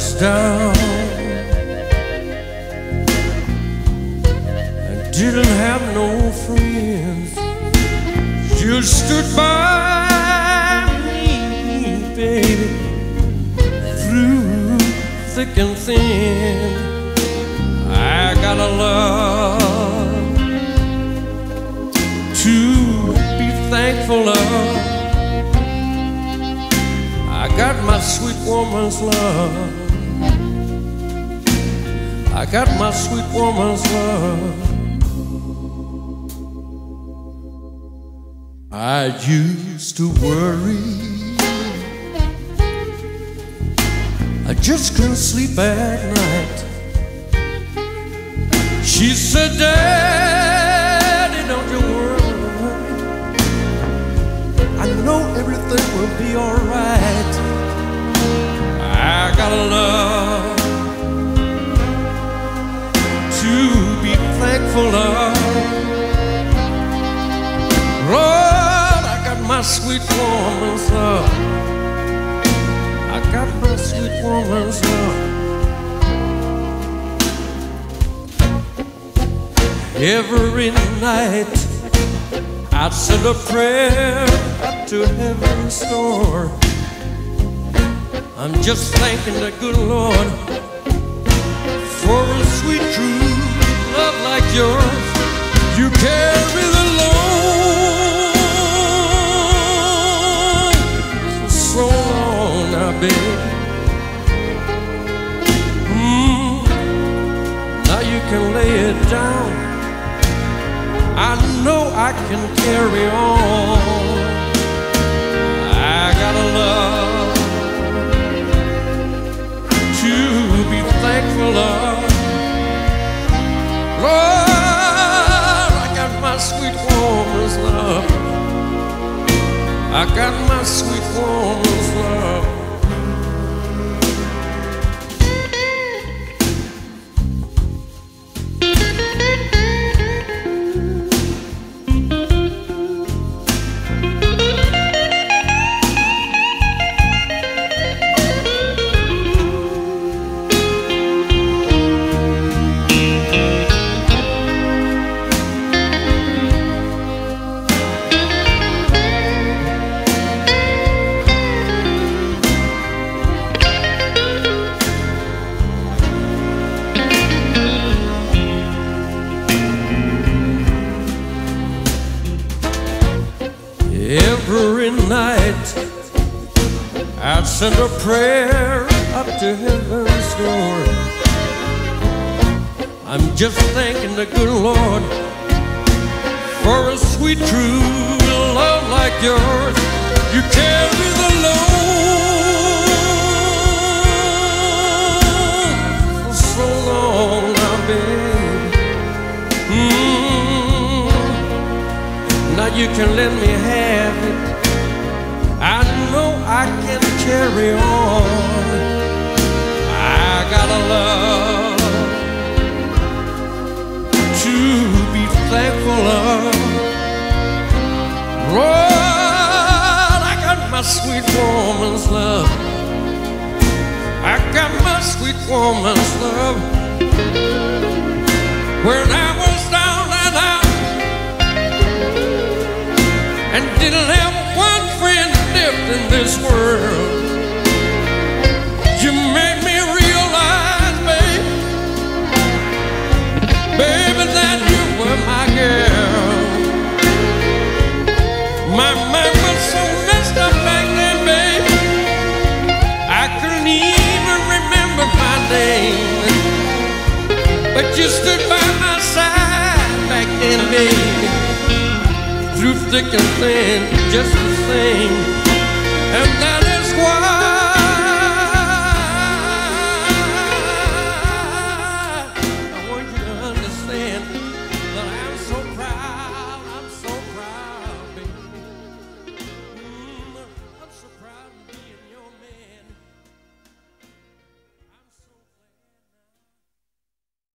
was down and didn't have no friends, you stood by me, baby, through thick and thin. I got a love to be thankful of. I got my sweet woman's love. I got my sweet woman's love. I used to worry, I just couldn't sleep at night. She said, Daddy, don't you worry, I know everything will be alright. I got a love to be thankful of. Lord, I got my sweet woman's love. I got my sweet woman's love. Every night I'd send a prayer up to heaven's door. I'm just thanking the good Lord for a sweet true love like yours. You carry the load for so long now, baby. Now you can lay it down. I know I can carry on. I got a love to be thankful of. Lord, I got my sweet woman's love. I got my sweet woman's love. Every night I'd send a prayer up to heaven's door. I'm just thanking the good Lord for a sweet true love like yours. You carry the load for so long now, babe. Now you can let me have it. I know I can carry on. I got a love to be thankful of. Lord, I got my sweet woman's love. I got my sweet woman's love. When I was down and out and didn't have one friend left in this world, you made me realize, baby, that you were my girl. My mind was so messed up back then, baby, I couldn't even remember my name. But you stood by my side back then, baby, through thick and thin, just the same. And that is why